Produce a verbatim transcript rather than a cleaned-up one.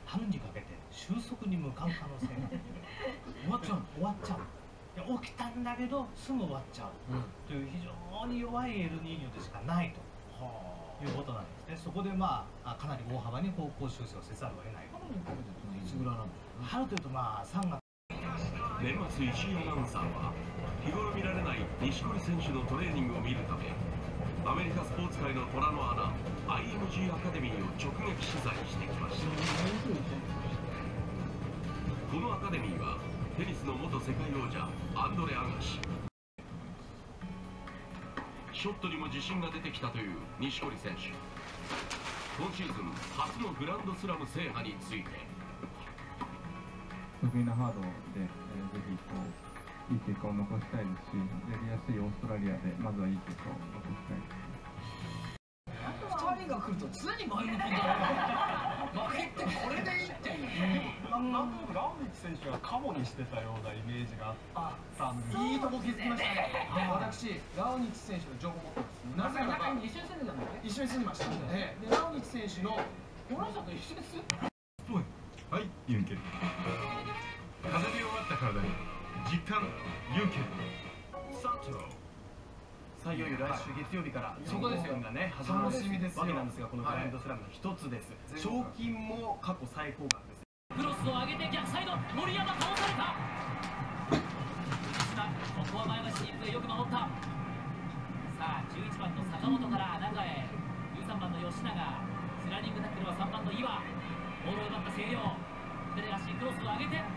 春にかけて収束に向かう可能性が終わっちゃう終わっちゃういや起きたんだけどすぐ終わっちゃう、うん、という非常に弱いエルニーニョでしかないということなんですね。そこでまあかなり大幅に方向修正をせざるを得ない。春にかけていつぐらいなんですか、ね、春というとまあさんがつ。 年末石井アナウンサーは日頃見られない錦織選手のトレーニングを見るためアメリカスポーツ界の虎の穴 アイエムジー アカデミーを直撃取材してきました。このアカデミーはテニスの元世界王者アンドレ・アガシ、ショットにも自信が出てきたという錦織選手。今シーズン初のグランドスラム制覇について得意なハードで、えー、ぜひこういい結果を残したいですし、やりやすいオーストラリアでまずはいい結果を残したいです。 ふたりが来ると常に前向きになる負けってこれでいいっていう、 なんとなくラウニッチ選手がカモにしてたようなイメージがあったんです。 いいとこ気づきましたね。私ラウニッチ選手の情報を持ってます。なぜならば一緒に住んでたんだっけ。一緒に住んでました。でラウニッチ選手のこの人と一緒です。 はい、ユンケル。風で弱った体に実感ユンケル。 佐藤。さあいよいよ来週月曜日からそこですよね、始まるわけなんですが、このグランドスラムの一つです。賞金も過去最高額です。 クロスを上げて逆サイド、森山倒された。ここは前橋育英よく守った。さあじゅういちばんの坂本から中へ、じゅうさんばんの吉永、スライディングタックルはさんばんの岩。ボールを奪った星稜、手で足クロスを上げて